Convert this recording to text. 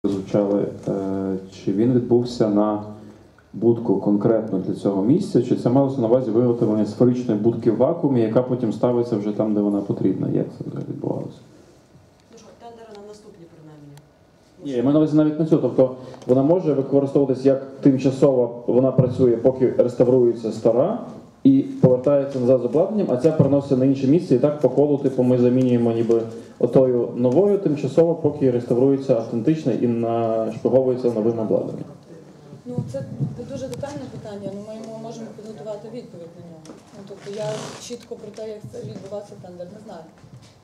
звучали, чи він відбувся на будку конкретно для цього місця, чи це малося на увазі виготовлення сферичної будки в вакуумі, яка потім ставиться вже там, де вона потрібна. Як це відбувалося? Ну що, тендери на наступні принаймні. Ні, я маю на увазі навіть на цього. Тобто вона може використовуватись як тимчасово, вона працює, поки реставрується стара, і повертається назад з обладнанням, а ця переноситься на інше місце, і так по колу, типу, ми замінюємо ніби отою новою тимчасово, поки реставрується автентична і нашпиговується новим обладнанням. Ну, це дуже детальне питання, але ми йому можемо підготувати відповідь на нього. Ну, тобто я чітко про те, як це відбувався тендер, не знаю.